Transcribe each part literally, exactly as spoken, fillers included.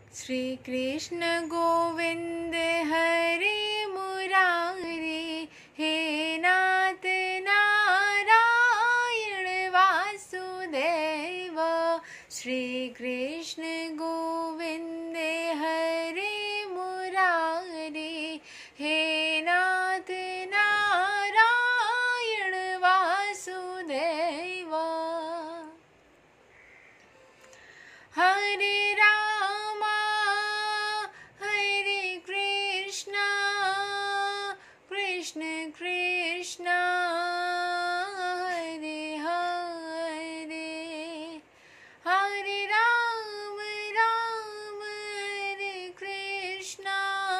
श्री कृष्ण गोविंद हरे मुरारी, हे नाथ नारायण वासुदेव। श्री कृष्ण गोविंद हरे मुरारी, हे नाथ नारायण वासुदेव। हरे रामा हरे कृष्णा, कृष्ण कृष्णा हरे हरे। हरे राम राम हरे कृष्णा,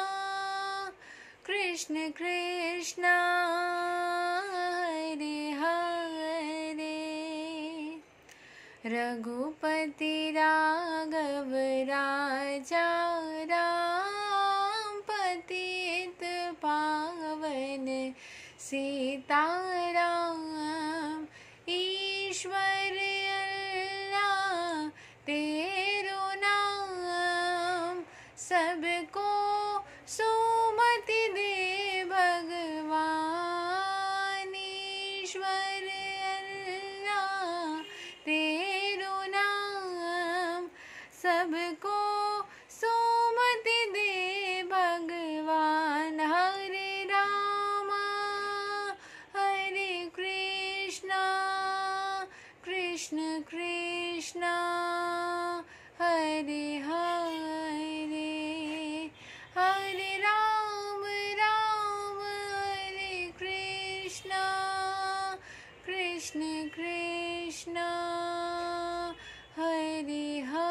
कृष्ण कृष्णा हरे हरे। रघुपति राघव राजा राम, पतित पावन सीताराम। ईश्वर अल्लाह तेरो नाम, सबको सुमति दे भगवान। ईश्वर अल्लाह तेरो नाम, सबको सुमति दे भगवान। हरे रामा हरे कृष्णा, कृष्ण कृष्णा हरे हरे। हरे राम राम हरे कृष्णा, कृष्ण कृष्णा हरे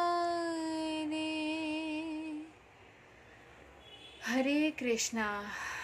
हरे। हरे कृष्णा।